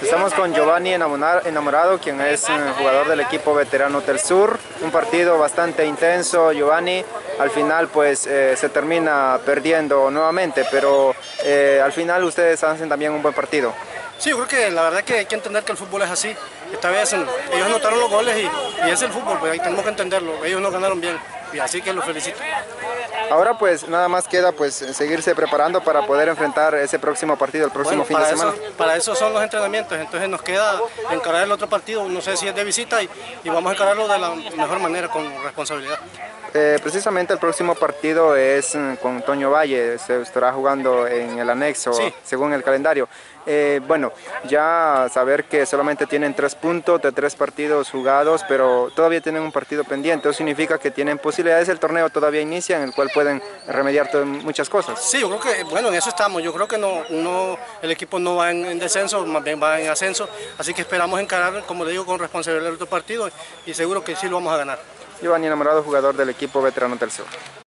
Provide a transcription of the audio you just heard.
Estamos con Giovanni Enamorado, quien es jugador del equipo veterano del Sur. Un partido bastante intenso, Giovanni. Al final pues se termina perdiendo nuevamente, pero al final ustedes hacen también un buen partido. Sí, yo creo que la verdad que hay que entender que el fútbol es así. Esta vez ellos anotaron los goles y es el fútbol, pues ahí tenemos que entenderlo. Ellos no ganaron bien y así que los felicito. Ahora pues nada más queda pues seguirse preparando para poder enfrentar ese próximo partido, el próximo fin de semana. Para eso son los entrenamientos, entonces nos queda encarar el otro partido, no sé si es de visita y vamos a encararlo de la mejor manera, con responsabilidad. Precisamente el próximo partido es con Toño Valle, se estará jugando en el anexo, sí, según el calendario. Bueno, ya saber que solamente tienen 3 puntos de 3 partidos jugados, pero todavía tienen un partido pendiente, eso significa que tienen posibilidades, el torneo todavía inicia, en el cual pueden remediar muchas cosas. Sí, yo creo que, bueno, en eso estamos, yo creo que el equipo no va en descenso, más bien va en ascenso, así que esperamos encarar, como le digo, con responsabilidad el otro partido y seguro que sí lo vamos a ganar. Giovanni Enamorado, jugador del equipo veterano del Sur.